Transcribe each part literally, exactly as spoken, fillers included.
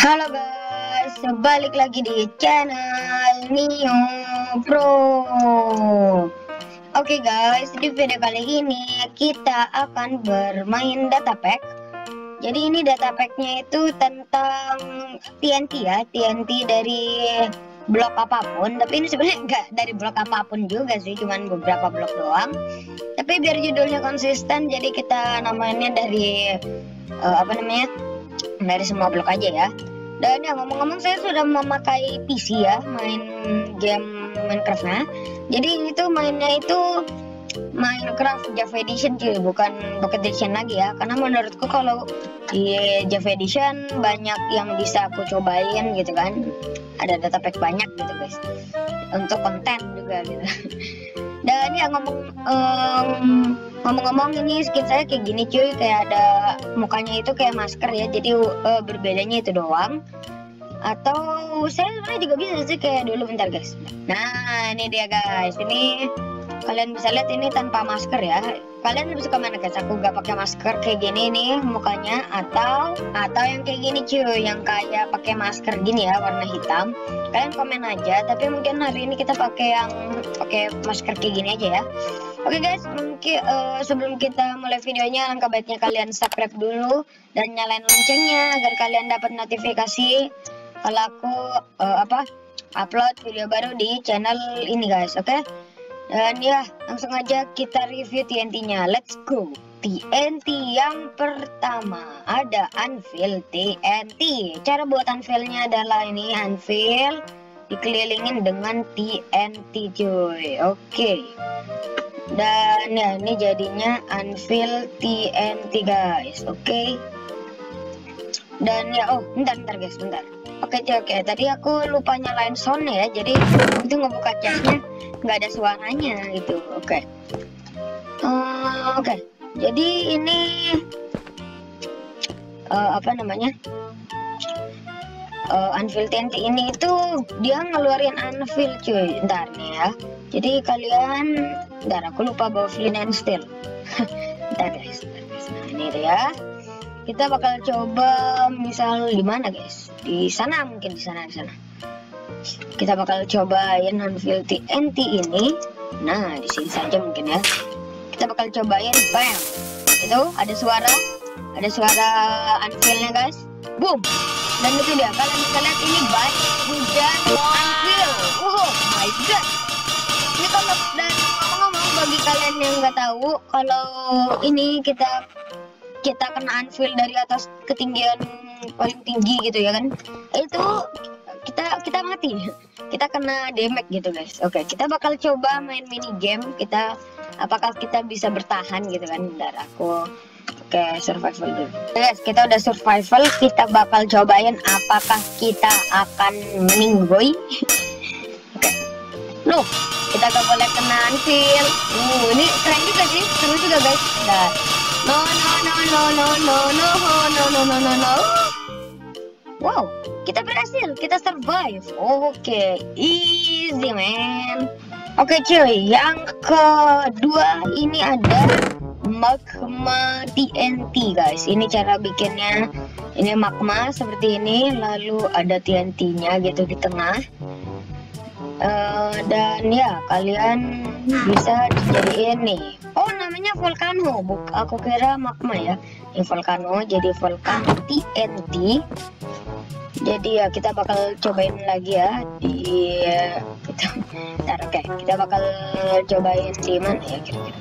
Halo guys, balik lagi di channel Neo Pro. Oke guys, di video kali ini kita akan bermain data pack. Jadi ini data packnya itu tentang T N T ya, T N T dari blok apapun. Tapi ini sebenarnya nggak dari blok apapun juga sih, cuman beberapa blok doang. Tapi biar judulnya konsisten, jadi kita namanya dari uh, apa namanya? dari semua blok aja ya. Dan ya ngomong-ngomong, saya sudah memakai P C ya, main game Minecraftnya. Jadi itu mainnya itu Minecraft Java Edition cuy, bukan Pocket Edition lagi ya. Karena menurutku kalau di Java Edition banyak yang bisa aku cobain gitu kan. Ada data pack banyak gitu guys, untuk konten juga gitu. Dan ya ngomong um, ngomong-ngomong ini skin saya kayak gini cuy, kayak ada mukanya itu kayak masker ya, jadi uh, berbedanya itu doang. Atau saya sebenarnya juga bisa sih kayak dulu, bentar guys. Nah ini dia guys, ini kalian bisa lihat ini tanpa masker ya. Kalian lebih suka mana guys? Aku gak pakai masker kayak gini nih mukanya, atau atau yang kayak gini cuy, yang kayak pakai masker gini ya, warna hitam. Kalian komen aja, tapi mungkin hari ini kita pakai yang pakai masker kayak gini aja ya. Oke guys, mungkin uh, sebelum kita mulai videonya, alangkah baiknya kalian subscribe dulu dan nyalain loncengnya agar kalian dapat notifikasi kalau aku uh, apa upload video baru di channel ini guys. Oke, dan ya langsung aja kita review T N T-nya. Let's go. T N T yang pertama ada anvil T N T. Cara buat anvilnya adalah ini, anvil dikelilingin dengan T N T cuy. Oke. Dan ya ini jadinya anvil T N T guys. Oke. Dan ya oh bentar bentar guys bentar. Oke oke, oke. Tadi aku lupa nyalain sound ya, jadi itu ngebuka chestnya nggak ada suaranya gitu. Oke. Uh, oke. Jadi ini uh, apa namanya? Uh, anvil T N T ini itu dia ngeluarin anvil cuy. Ntar nih ya. Jadi kalian, ntar aku lupa bawa flint and steel. Ntar guys, ntar guys. Nah ini dia. Kita bakal coba misal di mana guys? Di sana mungkin, di sana di sana. Kita bakal cobain anvil T N T ini. Nah di sini saja mungkin ya. Kita bakal cobain, bam. Itu ada suara, ada suara anvilnya guys. Boom. Dan itu dia, kalian bisa lihat ini banyak hujan anvil. Oh my god. Ini kalau, dan ngomong-ngomong bagi kalian yang nggak tahu, kalau ini kita kita kena anvil dari atas ketinggian paling tinggi gitu ya kan, itu kita kita mati, kita kena damage gitu guys. Oke, kita bakal coba main mini game, kita apakah kita bisa bertahan gitu kan. Bentar aku oke survival dulu guys. Kita udah survival, kita bakal cobain apakah kita akan meninggoy. Oke, loh kita gak boleh kena anvil. Uh, ini keren juga sih, seru juga guys. Nah, no no no no no no no no no no no no. Wow, kita berhasil, kita survive. Oke, okay. Easy man. Oke okay, cuy, yang kedua ini ada magma T N T guys. Ini cara bikinnya. Ini magma seperti ini, lalu ada T N T-nya gitu di tengah. Uh, dan ya kalian bisa dijadiin nih. Oh namanya volcano, Buk aku kira magma ya. Ini volcano, jadi volcano T N T. Jadi ya kita bakal cobain lagi ya di kita. Ntar oke, okay. Kita bakal cobain di mana ya kira-kira.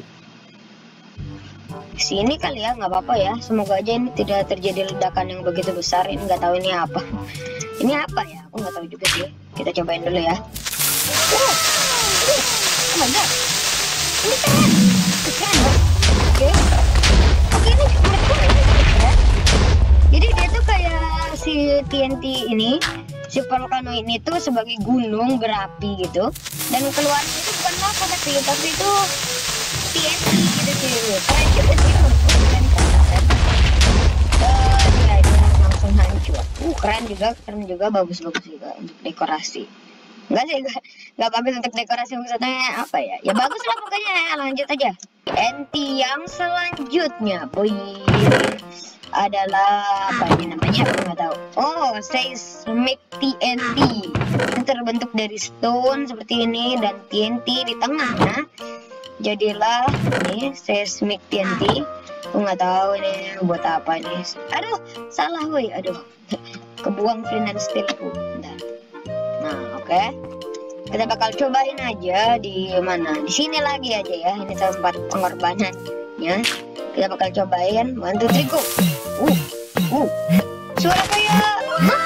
Sini kali ya, nggak apa-apa ya. Semoga aja ini tidak terjadi ledakan yang begitu besar. Ini nggak tahu ini apa. Ini apa ya? Aku nggak tahu juga sih. Kita cobain dulu ya. Oh, oh my god. Ini keren. Keren. Oke. Oke ini menurutku ini keren. Jadi dia tuh kayak si T N T ini, si volcano ini tuh sebagai gunung berapi gitu. Dan keluarnya itu bukan lava tapi tapi itu T N T gitu sih. Keren juga sih menurutku, keren keren. Dan ya itu langsung hancur. Uh keren juga, keren juga, bagus-bagus juga untuk dekorasi. Enggak sih, enggak, enggak bagus untuk dekorasi, maksudnya apa ya? Ya bagus lah pokoknya, lanjut aja. T N T yang selanjutnya, boy. adalah apa ini namanya, aku nggak tahu. Oh, seismic T N T. Ini terbentuk dari stone seperti ini dan T N T di tengahnya. Jadilah ini seismic T N T. Aku nggak tahu ini buat apa ini. Aduh, salah woi. Aduh, kebuang flint and steelku. Bentar. Nah, oke. Okay. Kita bakal cobain aja di mana? Di sini lagi aja ya. Ini tempat pengorbanannya. Kita bakal cobain. One, two, three, go. Uh, uh. Suara kayak.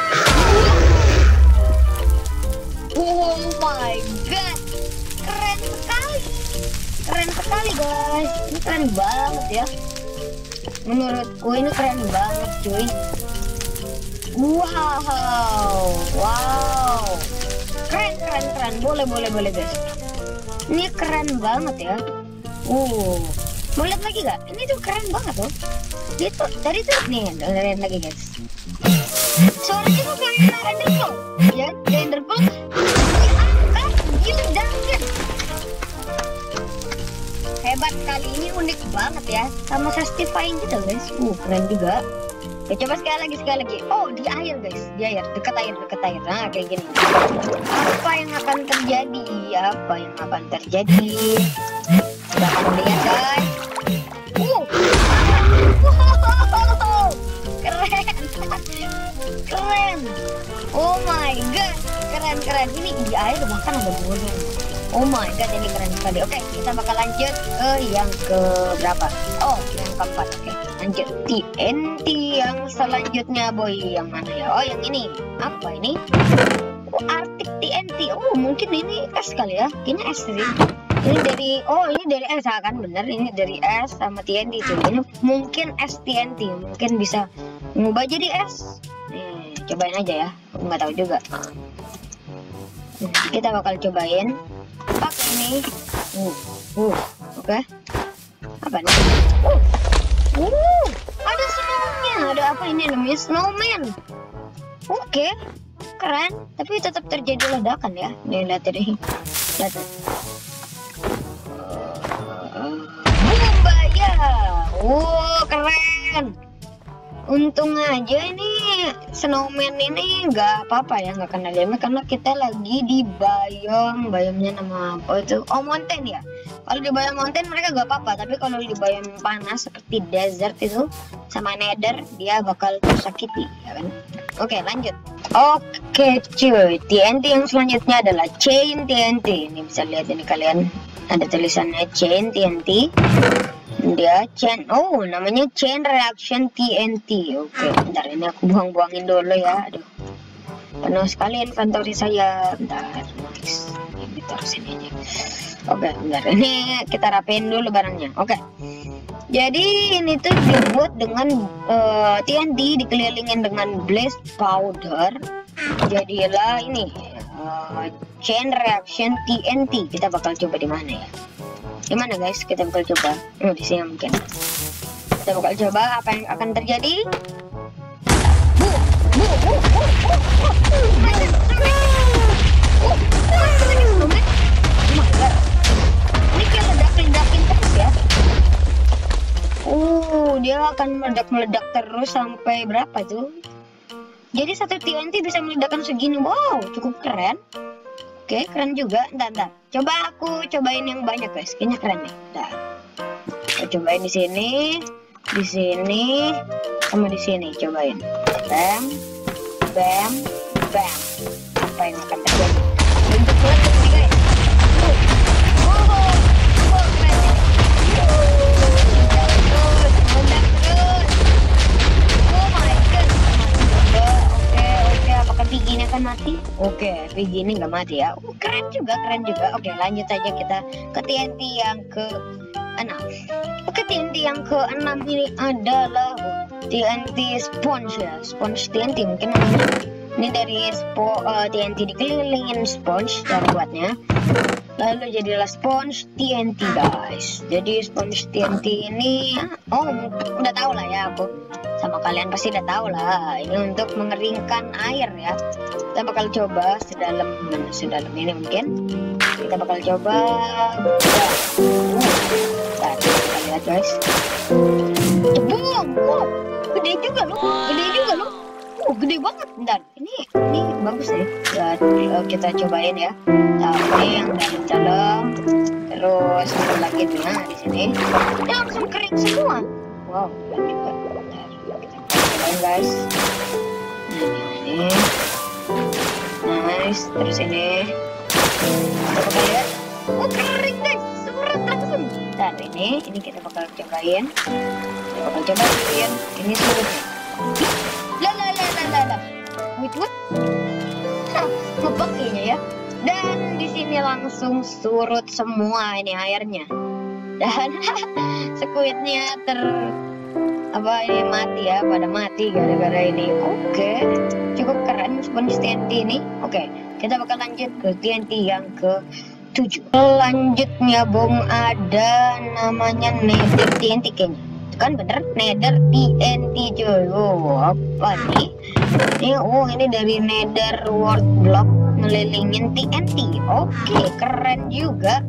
Oh my god, keren sekali, keren sekali guys. Ini keren banget ya. Menurutku ini keren banget cuy. Wow, wow, keren, keren, keren. Boleh, boleh, boleh guys. Ini keren banget ya. Uh, mau lihat lagi gak? Ini tuh keren banget loh. Dia tuh tadi tuh nih, dengerin lagi guys. Suaranya tuh kayak Enderpearl, ya, kayak Enderpearl. Diangkat, gitu dangdut. Hebat kali ini, unik banget ya, sama satisfying gitu guys. Uh, keren juga. Oke, coba sekali lagi, sekali lagi. Oh, di air guys, di air, dekat air, dekat air. Nah, kayak gini. Apa yang akan terjadi? Apa yang akan terjadi? Kita akan lihat guys. Uh, wow, keren, keren. Oh my god, keren, keren. Ini di air bahkan ada burung. Oh my god, ini keren sekali. Oke, kita bakal lanjut ke yang ke berapa? Oh, yang keempat. Oke, lanjut T N T yang selanjutnya boy. Yang mana ya? Oh, yang ini. Apa ini? Oh, Arctic T N T. Oh, mungkin ini es kali ya. Ini es sih. Ini dari, oh ini dari es kan, bener. Ini dari es sama T N T tuh. Ini mungkin es T N T. Mungkin bisa mengubah jadi es. Nih, cobain aja ya. Aku nggak tahu juga. Kita bakal cobain. Pakai ini. Uh, uh, oke. Okay. Apa nih? Uh, uh, ada snownya. Ada apa ini namanya? Snowman. Oke, okay. Keren. Tapi tetap terjadi ledakan ya. Nih lihat deh. Lihat. Bumbaya. Wow, keren. Untung aja ini snowman ini nggak apa-apa ya, nggak kena damage karena kita lagi di biome, biomenya nama apa itu? Oh, mountain ya. Kalau di biome mountain mereka nggak apa-apa, tapi kalau di biome panas seperti desert itu sama nether dia bakal tersakiti, ya kan? Oke, lanjut. Oke cuy, T N T yang selanjutnya adalah chain T N T. Ini bisa lihat ini kalian, ada tulisannya chain T N T. Dia chain, oh namanya chain reaction T N T. Oke, bentar ini aku buang-buangin dulu ya. Aduh, penuh sekali inventory saya. Bentar, nice. Ini taruh sini aja. Oke, bentar ini kita rapiin dulu barangnya. Oke, jadi ini tuh dibuat dengan uh, T N T dikelilingin dengan blaze powder. Jadilah ini uh, chain reaction T N T. Kita bakal coba di mana ya? Gimana guys, kita bakal coba. Oh, di sini mungkin. Kita bakal coba apa yang akan terjadi. Ini kayak ledak-ledakin terus ya. Uh, dia akan meledak-meledak terus sampai berapa tuh? Jadi satu T N T bisa meledakkan segini. Wow, cukup keren. Oke, keren juga. Entar, entar. Coba aku cobain yang banyak guys. Kayaknya keren nih. Entar. Kita cobain di sini, di sini, sama di sini. Cobain. Bam, bam, bam. Apa yang akan terjadi? Bentuk ledak nih guys. Wow, wow, keren. Meledak terus, meledak terus. Oh my god. Oke, oke. Apakah Piggy ini akan mati? Oke, Piggy ini nggak mati ya. Uh, keren juga, keren juga. Oke, lanjut aja kita ke T N T yang ke enam. Oke, T N T yang ke enam ini adalah T N T sponge ya. Sponge T N T mungkin namanya. Ini dari spo, uh, T N T dikelilingin sponge cara buatnya. Lalu jadilah sponge T N T guys. Jadi sponge T N T ini, oh udah tahu lah ya aku. Sama kalian pasti udah tahu lah, ini untuk mengeringkan air ya. Kita bakal coba sedalam mana sedalam ini mungkin. Kita bakal coba. Nah, kita lihat guys. Boom, wow, gede juga loh, gede juga loh. Oh, gede banget. Bentar, ini ini bagus ya. Dan uh, kita cobain ya. Nah, ini yang dalam-dalam. Terus satu lagi tuh, nah di sini. Ini langsung kering semua. Wow, keren juga. Bentar, kita cobain guys. Nah, ini. Nice, terus ini. Kita bakal lihat. Oh, kering guys, surut langsung. Bentar, ini, ini kita bakal cobain. Kita bakal cobain. Ini surutnya. Lah lah lah lah lah lah. Wait what? Hah, ngebug kayaknya ya. Dan di sini langsung surut semua ini airnya. Dan squidnya ter apa ini mati ya, pada mati gara-gara ini. Oke, cukup keren sponge T N T ini. Oke, kita bakal lanjut ke T N T yang ke tujuh. Selanjutnya Bung ada namanya Nether T N T kayaknya. Kan bener, Nether T N T cuy. Oh, apa nih? Ini oh ini dari Nether World Block ngelilingin T N T. Oke, keren juga.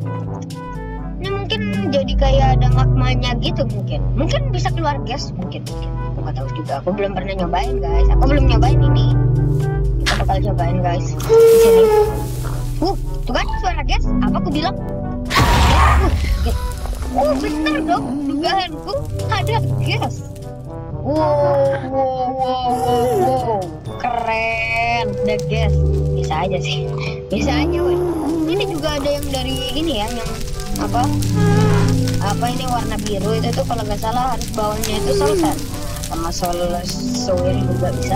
Ini mungkin jadi kayak ada magmanya gitu mungkin. Mungkin bisa keluar gas mungkin. Mungkin. Aku nggak tahu juga. Aku belum pernah nyobain guys. Aku belum nyobain ini. Kita bakal cobain guys di sini. Uh, tuh kan suara gas. Apa aku bilang? Uh, gas. Oh bener dong, dugaanku ada gas. Wow, wow, wow, wow, wow. Keren, ada gas. Bisa aja sih, bisa aja weh. Ini juga ada yang dari ini ya, yang apa? Apa ini warna biru itu tuh kalau nggak salah harus bawahnya itu sultan sama sol soil juga bisa.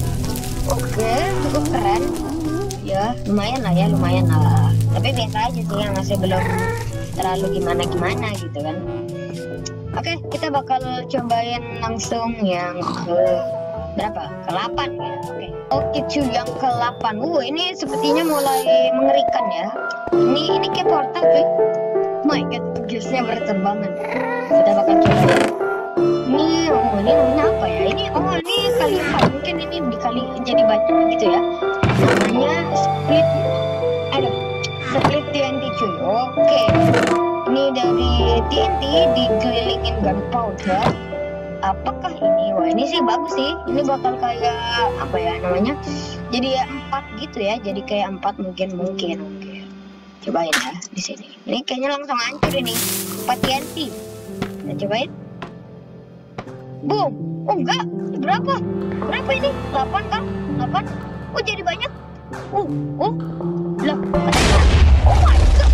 Oke, cukup keren. Ya lumayan lah ya, lumayan lah. Tapi biasa aja sih, yang masih belum terlalu gimana-gimana gitu kan. Oke, kita bakal cobain langsung yang ke berapa? Ke delapan ya. Oke. Oke cuy, yang ke delapan. Uh, ini sepertinya mulai mengerikan ya. Ini ini kayak portal cuy. My god, gasnya berterbangan. Kita bakal coba. Ini oh ini namanya apa ya? Ini oh ini kali empat. Mungkin ini dikali jadi banyak gitu ya. Namanya split. Aduh. Split T N T cuy. Oke. Ini dari T N T dikelilingin gunpowder. Apakah ini? Wah, ini sih bagus sih. Ini bakal kayak apa ya namanya? Jadi ya empat gitu ya. Jadi kayak empat mungkin mungkin. Oke. Cobain ya di sini. Ini kayaknya langsung hancur ini. empat T N T. Kita cobain. Boom. Oh enggak. Berapa? Berapa ini? delapan kan? delapan. Oh jadi banyak. Oh, oh. Lah, oh my god.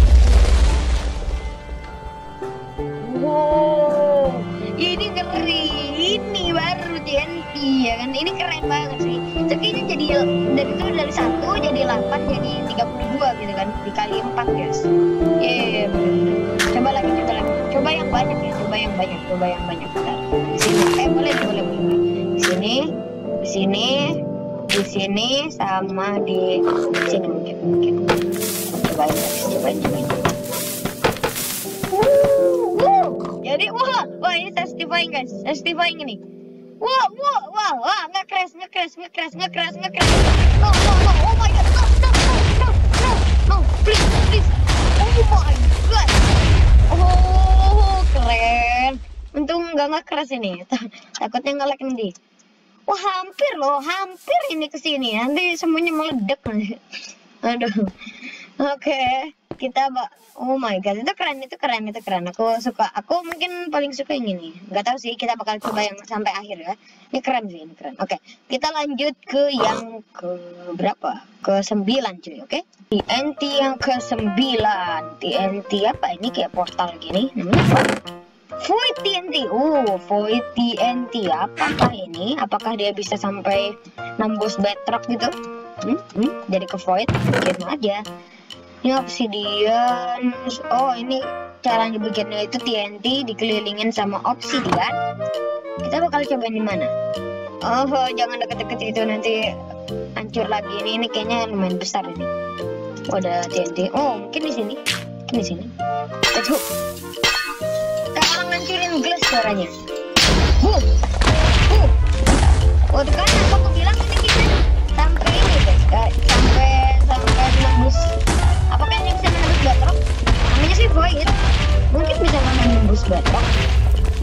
Wow, ini ngeri. Ini baru T N T ya kan. Ini keren banget sih. Kayaknya jadi dari itu dari satu jadi delapan jadi tiga puluh dua gitu kan. Dikali empat guys. Iya, yeah, coba lagi, coba lagi. Coba yang banyak ya. Coba yang banyak. Coba yang banyak. Bentar. Di sini. Eh boleh, boleh, boleh. Di sini, di sini. Di sini sama di sini mungkin mungkin cobain guys, cobain cobain. Wuh, wuh. Jadi wah wah ini testifying guys, testifying ini. Wah wah wah wah nggak crash nggak crash nggak crash nggak crash nggak crash. No no no oh my god no no no no no please please oh my god. Oh keren. Untung nggak nggak crash ini. Takutnya nge-lag nanti. Wah hampir loh, hampir ini kesini. Nanti semuanya meledak. Aduh. Oke, kita bak. Oh my god, itu keren, itu keren, itu keren. Aku suka. Aku mungkin paling suka yang ini. Gak tahu sih, kita bakal coba yang sampai akhir ya. Ini keren sih, ini keren. Oke, kita lanjut ke yang ke berapa? Ke sembilan cuy, oke? T N T yang ke sembilan. T N T apa ini kayak portal gini? Namanya apa? Void T N T, oh Void T N T, apakah ini? Apakah dia bisa sampai nembus bedrock gitu? Hmm? Hmm? Jadi ke Void, mungkin aja. Ini obsidian. Oh ini caranya bikinnya itu T N T dikelilingin sama obsidian. Kita bakal cobain di mana? Oh jangan deket-deket itu nanti hancur lagi. Ini ini kayaknya lumayan besar ini. Oh, ada T N T. Oh mungkin di sini, mungkin di sini. Let's go. Hancurin gelas suaranya. Boom. Boom. Oh, itu kan aku bilang ini kita sampai ini guys, guys. Sampai sampai menembus. Apakah ini bisa menembus bedrock? Namanya sih void. Mungkin bisa menembus bedrock.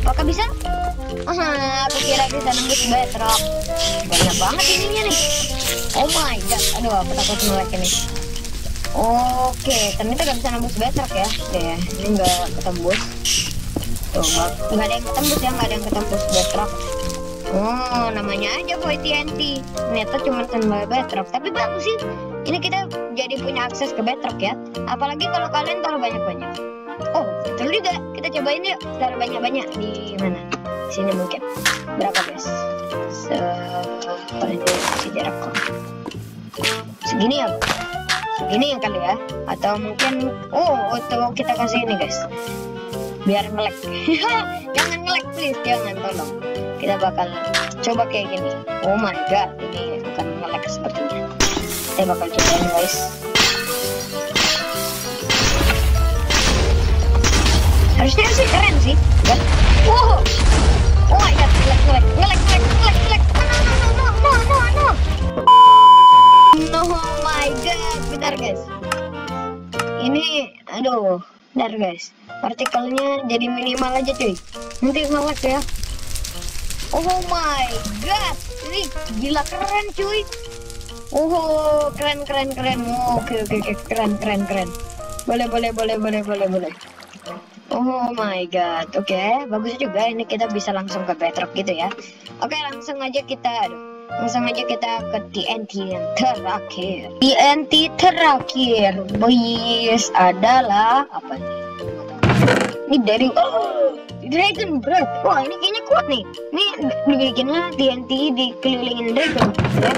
Apakah bisa? Ah, aku kira bisa nembus bedrock. Banyak banget ininya nih. Oh my god, aduh aku takut nge-lag ini. Oke, ternyata gak bisa nembus bedrock ya. Oke, ini gak ketembus. Tuh, gak ada yang ketembus ya, gak ada yang ketembus bedrock. Oh, namanya aja Void T N T. Ternyata cuma sampai bedrock, tapi bagus sih. Ini kita jadi punya akses ke bedrock ya. Apalagi kalau kalian taruh banyak-banyak. Oh, betul juga. Kita cobain yuk, taruh banyak-banyak di mana? Di sini mungkin. Berapa guys? Se oh, ini sejarah kok. Segini ya? Segini ya kali ya? Atau mungkin oh, atau kita kasih ini guys. Biar nge-lag. Jangan nge-lag please, jangan, tolong. Kita bakal coba kayak gini. Oh my god, ini akan nge-lag sepertinya. Kita bakal cobain guys. Harusnya sih keren sih kan? Wow. Oh my god, nge-lag, nge-lag, nge-lag, nge-lag, nge-lag. No, no, no, no, no, no. No, oh my god, bentar guys. Ini, aduh, bentar guys. Partikelnya jadi minimal aja cuy. Nanti nge-lag ya. Oh my god, ini gila keren cuy. Oh keren keren keren. Oh, oke oke oke keren keren keren. Boleh boleh boleh boleh boleh boleh. Oh my god, oke okay, bagus juga. Ini kita bisa langsung ke bedrock gitu ya. Oke okay, langsung aja kita, aduh, langsung aja kita ke T N T yang terakhir. T N T terakhir, boys, adalah apa nih? Ini dari oh, Dragon Breath. Wah ini kayaknya kuat nih. Ini dibikinnya T N T dikelilingin Dragon ya.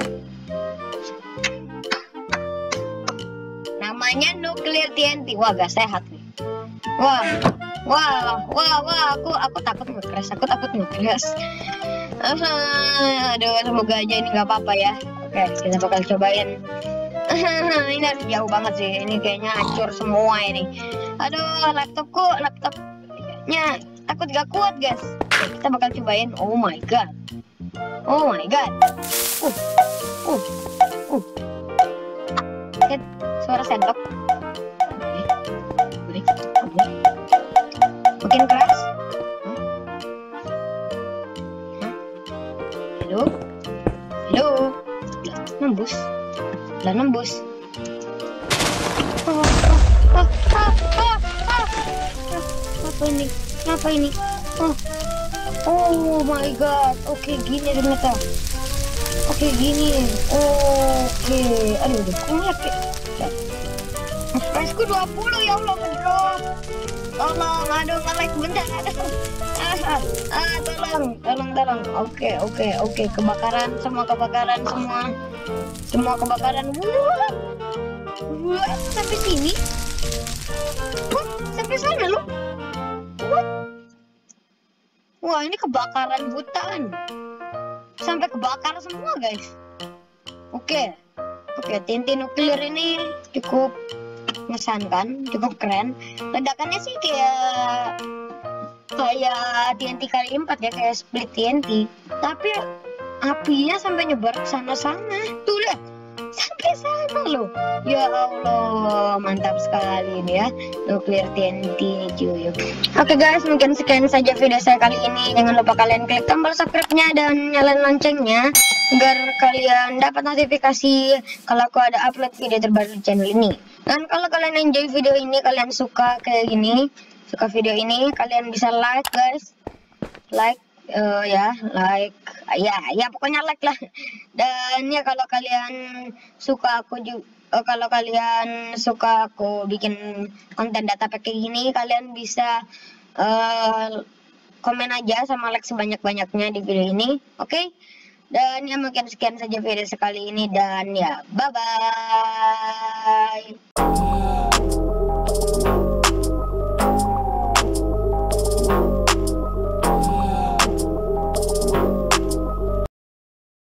Namanya Nuclear T N T. Wah gak sehat nih. Wah, wah, wah, wah. Aku aku takut nge-crash. Aku takut nge-crash. Aduh, semoga aja ini nggak apa-apa ya. Oke, kita bakal cobain. Ini harus jauh banget sih. Ini kayaknya hancur semua ini. Aduh, laptopku, laptopnya takut gak kuat guys. Oke, kita bakal cobain. Oh my god. Oh my god. Uh, uh, uh. Oke, suara sendok. Boleh, boleh. Makin keras. Hah? Hah? Halo, halo. Lah, nembus. Lah nembus. Oh, oh, oh, oh, oh, oh. Apa ini? Apa ini? Oh, oh my god. Oke, gini ternyata. Oke, gini. Oke. Aduh, udah kuat ya. Price-ku dua puluh ya Allah, ngedrop. Tolong, aduh nge-lag bentar. Aduh. Ah, ah, tolong, tolong, tolong. Oke, oke, oke. Kebakaran, semua kebakaran semua. Semua kebakaran. Wah. Wah, sampai sini. Wah, sampai sana loh. Wah. Wah, ini kebakaran hutan. Sampai kebakar semua, guys. Oke. Oke, T N T nuklir ini cukup mengesankan, cukup keren. Ledakannya sih kayak kayak T N T kali empat ya, kayak split T N T. Tapi apinya sampai nyebar ke sana-sana. Tuh lihat. Sampai sana loh. Ya Allah, mantap sekali ini ya. Nuklir T N T cuy. Oke guys, mungkin sekian saja video saya kali ini. Jangan lupa kalian klik tombol subscribe-nya dan nyalain loncengnya agar kalian dapat notifikasi kalau aku ada upload video terbaru di channel ini. Dan kalau kalian enjoy video ini, kalian suka kayak gini, suka video ini, kalian bisa like guys. Like uh, ya, like ya, ya pokoknya like lah. Dan ya kalau kalian suka aku juga, uh, kalau kalian suka aku bikin konten data pack kayak gini, kalian bisa uh, komen aja sama like sebanyak-banyaknya di video ini, oke? Okay? Dan ya mungkin sekian saja video sekali ini dan ya bye bye.